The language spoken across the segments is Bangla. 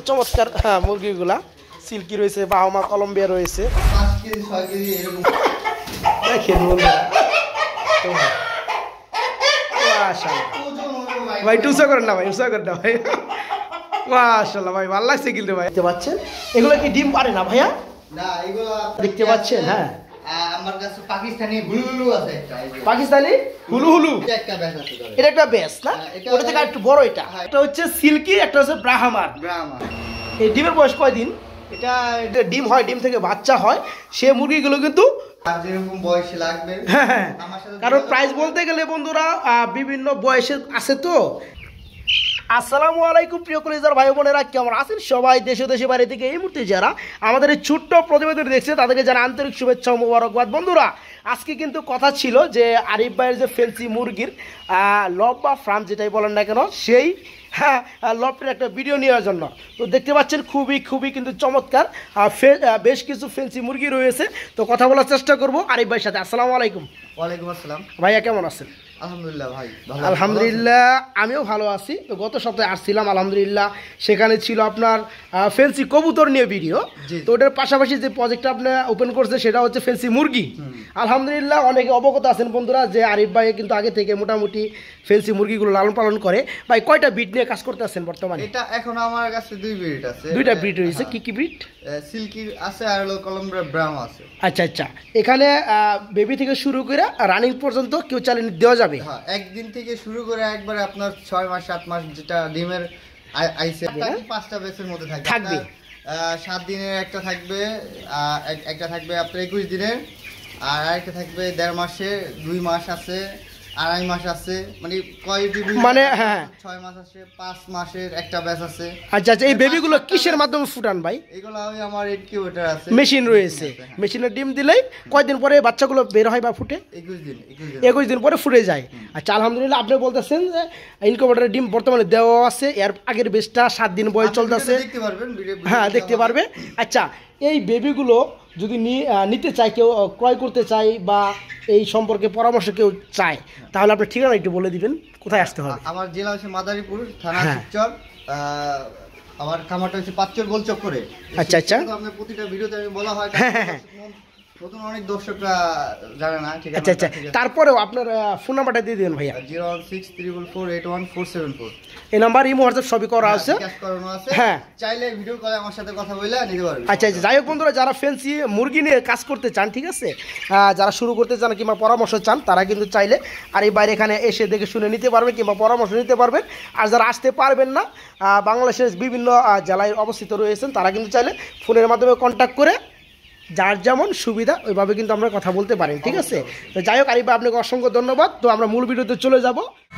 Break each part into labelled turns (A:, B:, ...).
A: চমৎকার মুরগিগুলা সিল্কি রয়েছে, বাহামা কলম্বিয়া রয়েছে। ভাই টুসা করেন না ভাই, উৎসাহ করেন না ভাই। মাশাআল্লাহ ভাই, ভালো লাগছে কিন্তু ভাই। দেখতে পাচ্ছেন এগুলো কি ডিম পারে না ভাইয়া?
B: না, এগুলো
A: দেখতে পাচ্ছেন। হ্যাঁ,
B: আমার কাছে পাকিস্তানি হুলুহুলু আছে একটা।
A: পাকিস্তানি হুলুহুলু
B: এটা একটা ব্যাস আছে।
A: এটা একটা ব্যাস না? ওটা থেকে একটু বড় এটা। এটা হচ্ছে সিল্কি, একটা হচ্ছে ব্রাহ্মার। এই ডিমের বয়স কয়দিন? এটা ডিম হয়, ডিম থেকে বাচ্চা হয়। সে মুরগিগুলো কিন্তু
B: যেরকম বয়সে লাগবে।
A: হ্যাঁ, কারণ প্রাইস বলতে গেলে বন্ধুরা বিভিন্ন বয়সের আছে তো। আসসালামু আলাইকুম প্রিয় কলিজার ভাই বোনেরা, কেমন আছেন সবাই? দেশে দেশে বাইরে থেকে এই মুহূর্তে যারা আমাদের এই ছোট্ট প্রতিবেদন দেখছে তাদেরকে যারা আন্তরিক শুভেচ্ছা ও মোবারকবাদ। বন্ধুরা, আজকে কিন্তু কথা ছিল যে আরিফ ভাইয়ের যে ফেন্সি মুরগির লব বা ফার্ম যেটাই বলেন না কেন, সেই লবটের একটা ভিডিও নেওয়ার জন্য। তো দেখতে পাচ্ছেন খুবই কিন্তু চমৎকার বেশ কিছু ফেন্সি মুরগি রয়েছে। তো কথা বলার চেষ্টা করবো আরিফ ভাইয়ের সাথে। আসসালামু আলাইকুম।
B: ওয়ালাইকুম আসসালাম।
A: ভাইয়া কেমন আছেন?
B: আলহামদুলিল্লাহ ভাই।
A: আলহামদুলিল্লাহ আমিও ভালো আছি। তো গত সপ্তাহে আসছিলাম, আলহামদুলিল্লাহ সেখানে ছিল আপনার ফেন্সি কবুতর নিয়ে ভিডিও। তো ওটার পাশাপাশি যে প্রজেক্টটা আপনি ওপেন করছে সেটা হচ্ছে ফেন্সি মুরগি। আলহামদুলিল্লাহ অনেকে অবগত আছেন বন্ধুরা যে আরিফ ভাই কিন্তু আগে থেকে মোটামুটি ফেন্সি মুরগিগুলো লালন পালন করে। ভাই কয়টা ব্রিড নিয়ে কাজ করতে আছেন বর্তমানে?
B: এটা এখন আমার কাছে দুই ব্রিড আছে।
A: দুইটা ব্রিড রয়েছে। কি কি ব্রিড?
B: সিল্কি আছে আর কলম্বিয়া ব্রাউন আছে।
A: আচ্ছা, এখানে বেবি থেকে শুরু করে রানিং পর্যন্ত কেউ চালিয়ে দেওয়া যাবে?
B: হ্যাঁ, একদিন থেকে শুরু করে একবারে আপনার 6 মাস 7 মাস যেটা ডিমের আইছে 5টা বেসের মধ্যে থাকবে। 7 দিনের একটা থাকবে, একটা থাকবে আপনার 21 দিনের, আর আরেকটা থাকবে 1.5 মাসের, 2 মাস আছে, 2.5 মাস আছে, মানে
A: মানে হ্যাঁ
B: 6 মাস আছে, 5 মাসের একটা ব্যাচ আছে।
A: আচ্ছা, এই বেবিগুলো কিসের মাধ্যমে ফুটান ভাই?
B: এগুলো আমার ইনকিউবেটর আছে,
A: মেশিন রয়েছে। মেশিনে ডিম দিলেই কয়দিন পরে বাচ্চাগুলো বের হয় বা ফুটে? 21 দিন পরে ফুটে যায়। আচ্ছা, আলহামদুলিল্লাহ আপনি বলতেছেন যে ইনকিউবেটরের ডিম বর্তমানে দেওয়া আছে, এর আগের বেচটা 7 দিন বয়স চলতেছে। হ্যাঁ, দেখতে পারবে। আচ্ছা, এই বেবিগুলো যদি নিতে চায়, কেউ ক্রয় করতে চায় বা এই সম্পর্কে পরামর্শ কেউ চায়, তাহলে আপনার ঠিকানা একটু বলে দিবেন, কোথায় আসতে হবে?
B: আমার জেলা হচ্ছে মাদারীপুর, থানা শিবচর, আমার খামারটা হচ্ছে পাঁচচর গোলচক্করে।
A: আচ্ছা,
B: আপনার প্রতিটা ভিডিওতে আমি বলা হয়, নতুন অনেক দর্শকরা জানে না। ঠিক আছে,
A: আচ্ছা, তারপরেও আপনার ফোন নাম্বারটা দিয়ে দিবেন ভাইয়া।
B: 01644814474।
A: এই নাম্বার ইমো হোয়াটসঅ্যাপ সবই করা আছে।
B: হ্যাঁ, চাইলে ভিডিও কলে আমার সাথে কথা বলে নিতে পারবেন।
A: আচ্ছা, যাই হোক বন্ধুরা, যারা ফেন্সি মুরগি নিয়ে কাজ করতে চান, ঠিক আছে, যারা শুরু করতে চান কিংবা পরামর্শ চান, তারা কিন্তু চাইলে আর এই বাইরে এখানে এসে দেখে শুনে নিতে পারবেন কিংবা পরামর্শ নিতে পারবেন। আর যারা আসতে পারবেন না, বাংলাদেশের বিভিন্ন জেলায় অবস্থিত রয়েছেন, তারা কিন্তু চাইলে ফোনের মাধ্যমে কন্ট্যাক্ট করে যার যেমন সুবিধা ওইভাবে কিন্তু আমরা কথা বলতে পারেন। ঠিক আছে, তো যাই হোক আরিফ ভাই, আপনাকে অসংখ্য ধন্যবাদ। তো আমরা মূল ভিডিওতে চলে যাব।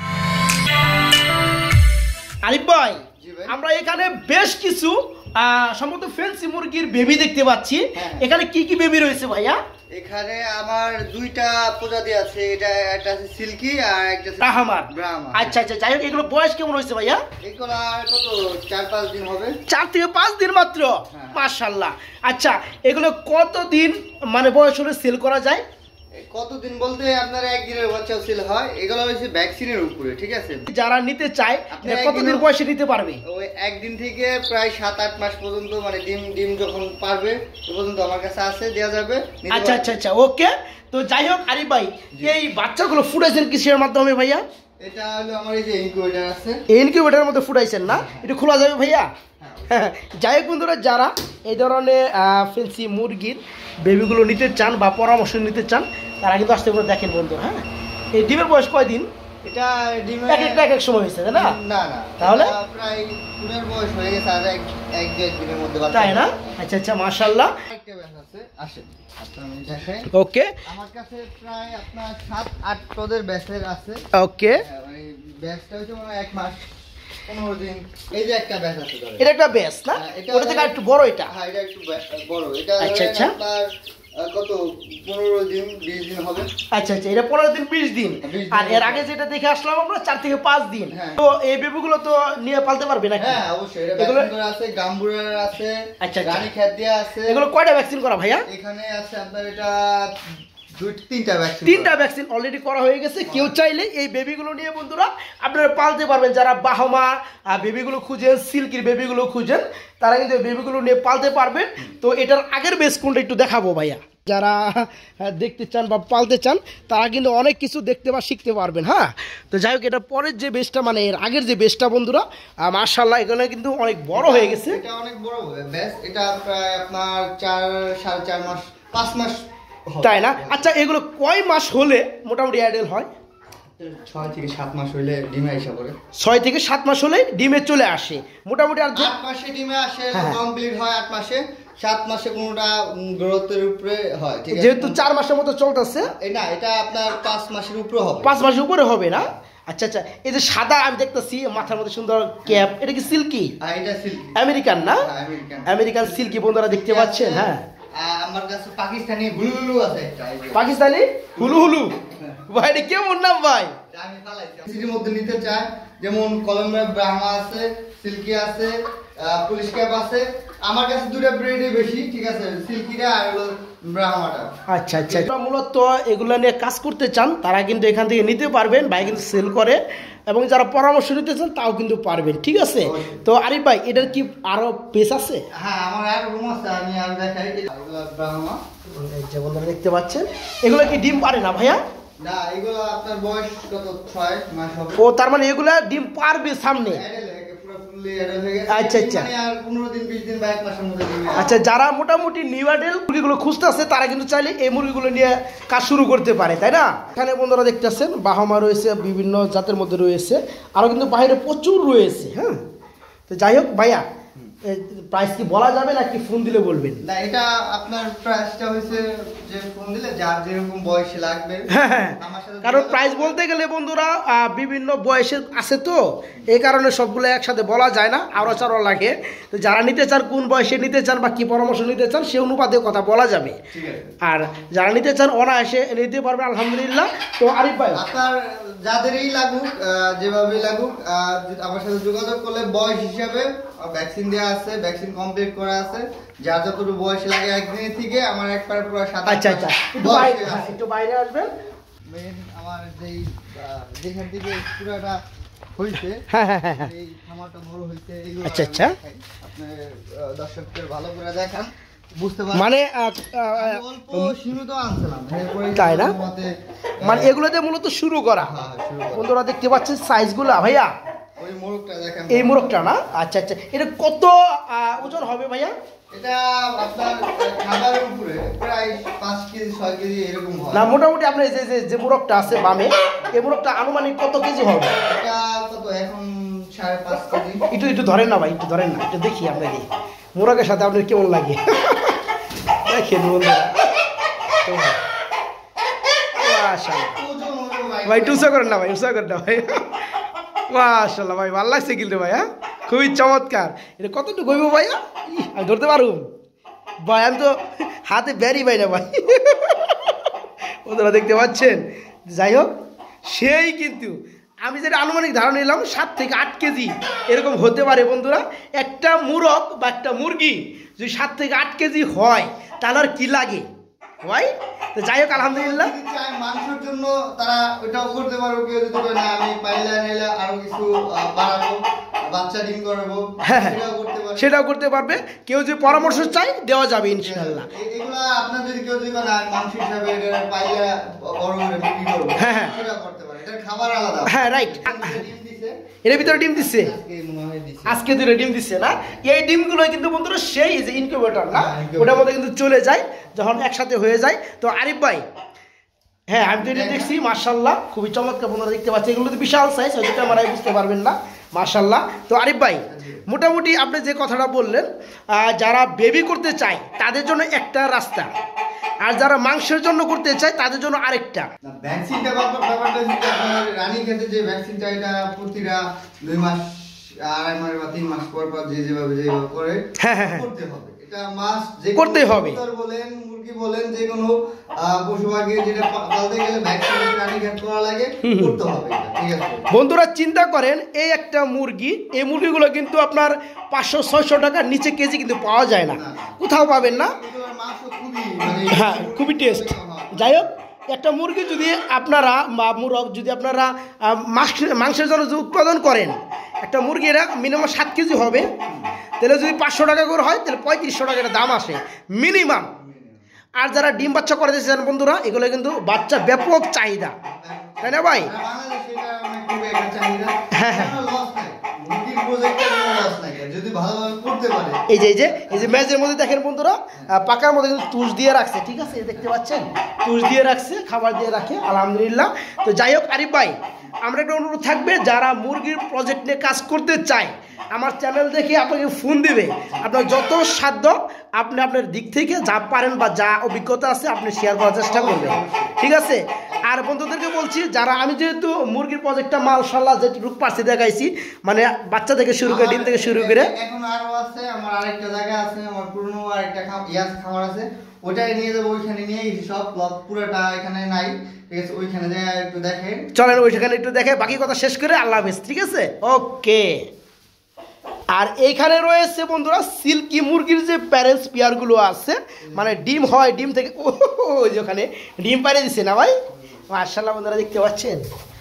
A: আরিফ ভাই, আমরা এখানে বেশ কিছু সম্ভবত ফেন্সি মুরগির বেবি দেখতে পাচ্ছি। এখানে কি কি বেবি রয়েছে ভাইয়া?
B: এখানে আমার দুইটা প্রজাতি আছে, এটা একটা আছে সিল্কি আর একটা আছে
A: ব্রাহ্মার।
B: আচ্ছা,
A: যাই হোক এগুলো বয়স কেমন হয়েছে ভাইয়া?
B: এগুলো কত 4-5 দিন হবে।
A: 4 থেকে 5 দিন মাত্র? মাশাআল্লাহ। আচ্ছা, এগুলো কতদিন মানে বয়স হলে সেল করা যায়?
B: কতদিন বলতে আপনার একদিনের বাচ্চা সেল হয়। এগুলো হচ্ছে ভ্যাকসিনের উপরে। ঠিক আছে, যারা
A: নিতে চায় কতদিন বয়সে নিতে পারবে?
B: ওই একদিন থেকে প্রায় 7-8 মাস পর্যন্ত, মানে ডিম যখন পারবে তখন পর্যন্ত আমার কাছে আছে, দেওয়া যাবে।
A: আচ্ছা, ওকে। তো যাই হোক আরিফ ভাই, এই বাচ্চাগুলো ফুটাইছেন কিসের মাধ্যমে ভাইয়া?
B: এটা হলো আমার এই যে ইনকিউবেটর আছে,
A: এই ইনকিউবেটরের মধ্যে ফুটাইছেন না? এটা খোলা যাবে ভাইয়া? যাই হোক বন্ধুরা, যারা এই ধরনের ফেন্সি মুরগির বেবিগুলো নিতে চান বা পরামর্শ নিতে চান, তারা কিন্তু আসতে করে দেখেন বন্ধু। হ্যাঁ, এই ডিমের বয়স কয়দিন?
B: এটা ডিমের
A: এক এক সময় হয়েছে না?
B: না,
A: তাহলে
B: প্রায় ডিমের বয়স হয়ে গেছে আর এক দিনের মধ্যে,
A: তাই না? আচ্ছা, মাশাআল্লাহ।
B: একটা ব্যাচ আছে, আসেন আপনারা দেখেন।
A: ওকে,
B: আমার কাছে প্রায় আপনার 7-8 পদের ব্যাচের আছে।
A: ওকে,
B: মানে ব্যাচটা হচ্ছে মানে 1 মাস 15 দিন। এই যে একটা ব্যাচ আছে,
A: এটা একটা ব্যাচ না? ওটা থেকে একটু বড় এটা?
B: হ্যাঁ, এটা একটু বড়। এটা
A: আচ্ছা,
B: আপনার কত 15 দিন 20 দিন হবে।
A: আচ্ছা, এটা 15 দিন 20 দিন। আর এর আগে যেটা দেখে আসলাম আমরা 4 থেকে 5 দিন। তো এই বেবিগুলো তো নিয়ে পালতে পারবে নাকি?
B: হ্যাঁ, অবশ্যই। এটা ভ্যাকসিন করা আছে, গাম্বুরার আছে, রানী খ্যাত দেয়া আছে।
A: এগুলো কয়টা ভ্যাকসিন করা ভাইয়া?
B: এখানে আছে আপনার এটা
A: তিনটা ভ্যাকসিন অলরেডি করা হয়ে গেছে। কেউ চাইলে এই বেবিগুলো নিয়ে বন্ধুরা আপনারা পালতে পারবেন। যারা বাহামা বেবিগুলো খুঁজেন, সিল্কির বেবিগুলো খুঁজেন, তারা কিন্তু বেবিগুলো নিয়ে পালতে পারবেন। তো এটার আগের বেস কোনটা একটু দেখাবো ভাইয়া। যারা দেখতে চান বা পালতে চান তারা কিন্তু অনেক কিছু দেখতে বা শিখতে পারবেন। হ্যাঁ, তো যাই হোক, এটা পরের যে বেসটা মানে এর আগের যে বেসটা বন্ধুরা মাশাআল্লাহ এখানে কিন্তু অনেক বড় হয়ে গেছে।
B: এটা অনেক বড় বেস, এটা প্রায় আপনার 4.5 মাস 5 মাস,
A: তাই না? আচ্ছা, এগুলো কয় মাস হলে মোটামুটি অ্যাডাল্ট হয়?
B: 6 থেকে 7 মাস হইলে ডিমে আসা পড়ে।
A: 6 থেকে 7 মাস হলে ডিমে চলে আসে মোটামুটি। আর
B: 8 মাসে ডিমে আসে, কমপ্লিট হয় 8 মাসে। 7 মাসে কোনটা গ্রোথের উপরে হয়, ঠিক আছে?
A: যেহেতু 4 মাসের মতো চলতেছে
B: না, এটা আপনার 5 মাসের উপরে হবে।
A: 5 মাসের উপরে হবে না? আচ্ছা আচ্ছা, এই যে সাদা আমি দেখতেছি মাথার মধ্যে সুন্দর ক্যাপ, এটা কি সিল্কি?
B: এটা সিল্কি
A: আমেরিকান না?
B: আমেরিকান
A: সিল্কি বন্ধুরা দেখতে পাচ্ছেন। হ্যাঁ,
B: আমার কাছে পাকিস্তানি হুলু আছে একটা।
A: পাকিস্তানি হুলু ভাই, এটা কেমন নাম ভাই?
B: আমি ফালাইছি সিটির মধ্যে নিতে চাই, যেমন কলম্বিয়া ব্রাহ্মা আছে, সিল্কি আছে, পুলিশ ক্যাপ আছে। আমার কাছে দুটো ব্রিডই বেশি, ঠিক আছে, সিল্কিটা আর হলো ব্রাহ্মাটা।
A: আচ্ছা আচ্ছা, মূলত এগুলো নিয়ে কাজ করতে চান তারা কিন্তু এখান থেকে নিতে পারবেন। ভাই কিন্তু সেল করে, এবং যারা পরামর্শ নিতে চান তাও কিন্তু পারবেন, ঠিক আছে? তো আরিফ ভাই, এটার কি আরো পেস আছে?
B: হ্যাঁ, আমার আর রুম আছে, আমি আর দেখাই। এগুলো ব্রাহ্মা,
A: যে বন্ধুরা দেখতে পাচ্ছেন, এগুলো কি ডিম পারে না ভাইয়া?
B: না, এগুলো আপনার বয়স কত 6 মাস হবে।
A: ও, তার মানে এগুলা ডিম পারবে সামনে? আচ্ছা আচ্ছা,
B: 15 দিন 20 দিন বা 1 মাসের মধ্যে ডিম।
A: আচ্ছা, যারা মোটামুটি নিউ অ্যাডাল্ট মুরগিগুলো খুঁজতেছে তারা কিন্তু চাইলে এই মুরগিগুলো নিয়ে কাজ শুরু করতে পারে, তাই না? এখানে বন্ধুরা দেখতেছেন বাহামা রয়েছে, বিভিন্ন জাতের মধ্যে রয়েছে, আরও কিন্তু বাইরে প্রচুর রয়েছে। হ্যাঁ, তো যাই হোক ভাইয়া, প্রাইস কি বলা যাবে নাকি ফোন দিলে বলবেন?
B: না, এটা আপনার প্রাইসটা হইছে যে ফোন দিলে যার যেরকম বয়সে লাগবে।
A: হ্যাঁ, কারণ প্রাইস বলতে গেলে বন্ধুরা বিভিন্ন বয়সের আছে, তো এই কারণে সবগুলো একসাথে বলা যায় না, আরও চারও লাগে। তো যারা নিতে চান, কোন বয়সে নিতে চান বা কি পরামর্শ নিতে চান, সে অনুপাতে কথা বলা যাবে। আর যারা নিতে চান অনায়াসে নিতে পারবে, আলহামদুলিল্লাহ। তো আরিফ ভাই,
B: আপনার যাদেরই লাগুক, যেভাবেই লাগুক, আমার সাথে যোগাযোগ করলে বয়স হিসাবে ভ্যাকসিন দেওয়া আছে, ভ্যাকসিন কমপ্লিট করা আছে। যার যতটুকু বয়স লাগে একদিনের থেকে আমার একবার পুরো 7।
A: আচ্ছা আচ্ছা, একটু বাইরে আসবেন।
B: মেন আমার যেখান থেকে পুরোটা হইছে, এই খামারটা বড় হইছে, এইগুলো।
A: আচ্ছা আচ্ছা,
B: আপনি দর্শকদের ভালো করে দেখান, বুঝতে পারবেন।
A: মানে
B: অল্প সীমিত আনছিলাম,
A: তাই না? মানে এগুলোতে মূলত শুরু করা। বন্ধুরা দেখতে পাচ্ছেন সাইজগুলো ভাইয়া,
B: ওই মোরগটা দেখেন,
A: এই মোরগটা না? আচ্ছা আচ্ছা, এটা কত ওজন হবে ভাইয়া?
B: এটা আপনার খাবারের উপরে প্রায় 5 কেজি 6 কেজি এরকম হয়
A: না, মোটামুটি আপনার যে মোরগটা আছে বামে, এই মোরগটা আনুমানিক কত কেজি হবে?
B: এটা কত এখন 5.5 কেজি।
A: একটু ধরেন না ভাই, একটু ধরেন না, একটু দেখি আপনাকে মোরগের সাথে আপনার কেমন লাগে। দেখেন বন্ধুরা, ভাই টুসা করেন না ভাই, উৎসাহ করেন না ভাই। মাশাআল্লাহ ভাই, ভালো লাগছে কিন্তু ভাই। হ্যাঁ, খুবই চমৎকার। এটা কতটুকু হইব ভাইয়া? আমি ধরতে পারুম ভাই, আমি তো হাতে ব্যারি ভাই না ভাই। ওরা দেখতে পাচ্ছেন। যাই হোক, সেই কিন্তু আমি যেটা আনুমানিক ধারণা নিলাম 7 থেকে 8 কেজি এরকম হতে পারে বন্ধুরা। একটা মুরগ বা একটা মুরগি যদি 7 থেকে 8 কেজি হয় তাহলে আর কি লাগে ভাই? তো যাই হোক, আলহামদুলিল্লাহ।
B: মাংসের জন্য তারা ওটাও করতে পারবো, কেউ যদি বলে না আমি পাইলে নিলে আরো কিছু বাড়াবো, বাচ্চা ডিম করাবো,
A: সেটাও করতে পারবে। কেউ যদি পরামর্শ চাই দেওয়া যাবে ইনশাআল্লাহ।
B: এগুলা আপনার যদি কেউ যদি না মাংস হিসাবে পাইলে বড় করে বিক্রি করবো, সেটাও করতে পারে। এটার খাবার আলাদা।
A: হ্যাঁ, রাইট। এর ভিতরে ডিম দিচ্ছে, আজকে 2টা ডিম দিচ্ছে না? এই ডিমগুলো কিন্তু বন্ধুরা সেই যে ইনকিউবেটর না, ওটার মধ্যে কিন্তু চলে যায় যখন একসাথে হয়ে যায়। তো আরিফ ভাই, হ্যাঁ আমি তো এটা দেখছি, মাশাআল্লাহ খুবই চমৎকার বন্ধুরা দেখতে পাচ্ছি। এগুলো তো বিশাল সাইজ, হয়তো ক্যামেরায় বুঝতে পারবেন না, মাশাআল্লাহ। তো আরিফ ভাই, মোটামুটি আপনি যে কথাটা বললেন, যারা বেবি করতে চায় তাদের জন্য একটা রাস্তা, আর যারা মাংসের জন্য করতে চায় তাদের জন্য আরেকটা।
B: ভ্যাকসিনটা ব্যাপারটা যেটা আপনার রানী খেতে যে ভ্যাকসিনটা, এটা প্রতিটা 2 মাস 2.5 মাস বা 3 মাস পর পর যেভাবে করে করতে হবে। এটা মাস্ট, যে
A: করতে হবে।
B: বলেন মুরগি বলেন, যে কোনো পশু পাখি যেটা পালতে গেলে ভ্যাকসিন রানী খেতে করা লাগে, করতে হবে, ঠিক আছে? বন্ধুরা
A: চিন্তা করেন, এই একটা মুরগি, এই মুরগিগুলো কিন্তু আপনার 500-600 টাকার নিচে কেজি কিন্তু পাওয়া যায় না, কোথাও পাবেন না।
B: খুবই
A: হ্যাঁ, খুবই টেস্ট। যাই হোক, একটা মুরগি যদি আপনারা বা মুরগ যদি আপনারা মাংসের জন্য যদি উৎপাদন করেন, একটা মুরগি এটা মিনিমাম 7 কেজি হবে, তাহলে যদি 500 টাকা করে হয় তাহলে 3500 টাকা দাম আসে মিনিমাম। আর যারা ডিম বাচ্চা করে দিয়েছেন বন্ধুরা, এগুলো কিন্তু বাচ্চা ব্যাপক চাহিদা, তাই না ভাই? হ্যাঁ হ্যাঁ, এই যে মেজের মধ্যে দেখেন বন্ধুরা, পাকার মধ্যে কিন্তু তুষ দিয়ে রাখছে, ঠিক আছে, দেখতে পাচ্ছেন তুষ দিয়ে রাখছে, খাবার দিয়ে রাখে, আলহামদুলিল্লাহ। তো যাই হোক আরিফ ভাই, আমরা একটা অনুরোধ থাকবে, যারা মুরগির প্রজেক্ট নিয়ে কাজ করতে চায় আমার চ্যানেল দেখে আপনাকে ফোন দিবে, আপনার যত সাধ্য আপনি আপনার দিক থেকে যা পারেন বা যা অভিজ্ঞতা আছে আপনি শেয়ার করার চেষ্টা করবেন, ঠিক আছে? আর বন্ধুদেরকে বলছি, যারা আমি যেহেতু মুরগির প্রজেক্টটা মাশাআল্লাহ যেটুকু পারছি দেখাইছি, মানে বাচ্চা থেকে শুরু করে ডিম থেকে শুরু করে,
B: এখন আরো আছে আমার আরেকটা জায়গা আছে, আমার পুরনো আরেকটা খামার আছে, ওটাই নিয়ে যাবো, ওইখানে নিয়ে সব পুরোটা এখানে নাই, ঠিক আছে? ওইখানে যায় একটু দেখেন,
A: চলেন ওইখানে একটু দেখে বাকি কথা শেষ করে আল্লাহ হাফেজ, ঠিক আছে? ওকে। আর এইখানে রয়েছে বন্ধুরা সিল্কি মুরগির যে প্যারেন্টস পেয়ারগুলো আছে, মানে ডিম হয়, ডিম থেকে ওই যে ওখানে ডিম পাইরে দিছে না ভাই, মাশাআল্লাহ বন্ধুরা দেখতে পাচ্ছেন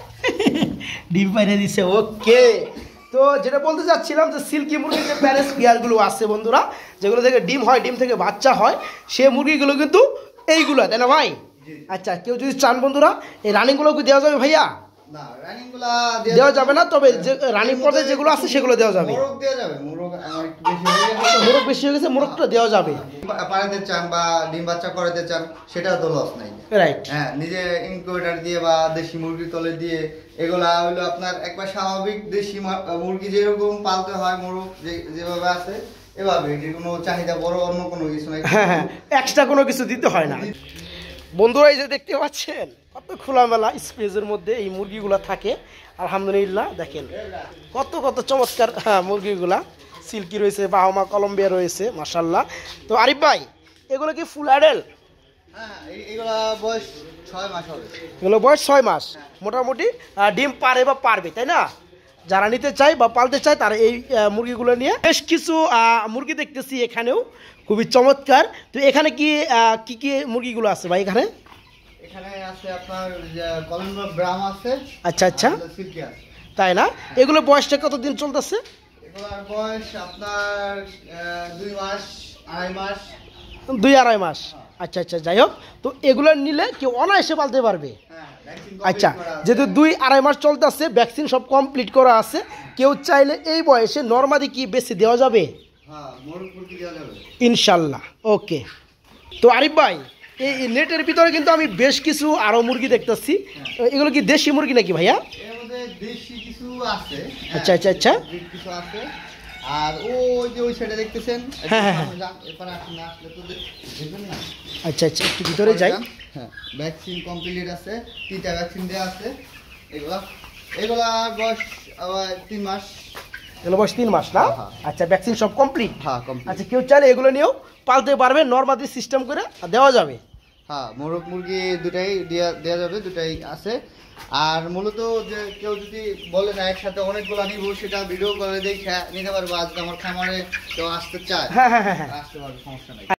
A: ডিম পাইরে দিছে। ওকে, তো যেটা বলতে চাচ্ছিলাম যে সিল্কি মুরগির যে প্যারেন্টস পেয়ারগুলো আছে বন্ধুরা, যেগুলো থেকে ডিম হয়, ডিম থেকে বাচ্চা হয়, সে মুরগিগুলো কিন্তু এইগুলো, তাই না ভাই? আচ্ছা, কেউ যদি চান বন্ধুরা এই রানিংগুলো কি দেওয়া যাবে ভাইয়া?
B: না, রানিংগুলা
A: দেওয়া যাবে না, তবে যে রানিং পর্যায়ে যেগুলো আছে সেগুলো দেওয়া যাবে।
B: মোরগ দেওয়া যাবে, মোরগ আমার একটু বেশি হয়ে গেছে,
A: মোরগ বেশি হয়ে গেছে, মোরগটা দেওয়া যাবে।
B: পালাতে চান বা ডিম বাচ্চা করাতে চান, সেটাও তো লস নাই,
A: রাইট?
B: হ্যাঁ, নিজে ইনকিউবেটর দিয়ে বা দেশি মুরগি তলে দিয়ে, এগুলা হলো আপনার একবার স্বাভাবিক দেশি মুরগি যেরকম পালতে হয়, মোরগ যেভাবে আছে এভাবে, এটির কোনো চাহিদা বড় অন্য কোনো কিছু নাই,
A: হ্যাঁ হ্যাঁ, এক্সট্রা কোনো কিছু দিতে হয় না। বন্ধুরা এই যে দেখতে পাচ্ছেন কত খোলামেলা স্পেসের মধ্যে এই মুরগিগুলা থাকে, আলহামদুলিল্লাহ। দেখেন কত কত চমৎকার মুরগিগুলা, সিল্কি রয়েছে, বাহামা কলম্বিয়া রয়েছে, মাশাআল্লাহ। তো আরিফ ভাই, এগুলো কি ফুল অ্যাডাল্ট?
B: হ্যাঁ, এগুলা বয়স 6 মাস হবে।
A: এগুলো বয়স 6 মাস, মোটামুটি ডিম পারে বা পারবে, তাই না? যারা নিতে চায় বা পালতে চায় তারা এই মুরগিগুলো নিয়ে, বেশ কিছু মুরগি দেখতেছি এখানেও খুবই চমৎকার। তো এখানে কি কি কি মুরগিগুলো আছে ভাই? এখানে
B: আছে আপনার কলম্বিয়া ব্রাম আছে।
A: আচ্ছা আচ্ছা,
B: সিল্কি আছে,
A: তাই না? এগুলো বয়সটা কতদিন চলতেছে?
B: এগুলোর বয়স আপনার 2 মাস 2.5 মাস।
A: 2-2.5 মাস, আচ্ছা আচ্ছা। যাই হোক, তো এগুলো নিলে কেউ অনায়াসে পালতে পারবে। আচ্ছা, যেহেতু 2-2.5 মাস চলতেছে, ভ্যাকসিন সব কমপ্লিট করা আছে, কেউ চাইলে এই বয়সে নরমাদি কি বেশি দেওয়া যাবে?
B: হ্যাঁ, মোরগ মুরগি দেওয়া যাবে
A: ইনশাল্লাহ। ওকে, তো আরিফ ভাই, এই নেটের ভিতরে কিন্তু আমি বেশ কিছু আরো মুরগি দেখতেছি, এগুলো কি দেশি মুরগি নাকি ভাইয়া?
B: এর মধ্যে দেশি কিছু আছে।
A: আচ্ছা আচ্ছা আচ্ছা,
B: কিছু আছে। আর ওই যে ওই সাইডে দেখতেছেন,
A: হ্যাঁ হ্যাঁ,
B: এরপর আপনি আসলে তো দেখবেন না।
A: আচ্ছা আচ্ছা, একটু ভিতরে যাই।
B: হ্যাঁ, ভ্যাকসিন কমপ্লিট আছে, 3টা ভ্যাকসিন দেওয়া আছে। এগুলা বয়স 3 মাস।
A: এগুলো বয়স 3 মাস না? আচ্ছা, ভ্যাকসিন সব কমপ্লিট?
B: হ্যাঁ, কমপ্লিট।
A: আচ্ছা, কেউ চাইলে এগুলো নিয়েও পালতে পারবে, নরমালি সিস্টেম করে দেওয়া যাবে।
B: হ্যাঁ, মোরগ মুরগি দুটাই দেওয়া যাবে, দুটাই আছে। আর মূলত যে কেউ যদি বলে না একসাথে অনেকগুলো নিব, সেটা ভিডিও করে দেখে নিতে পারবো। আজকে আমার খামারে কেউ আসতে চায়,
A: হ্যাঁ হ্যাঁ হ্যাঁ,
B: আসতে পারবে, সমস্যা নাই।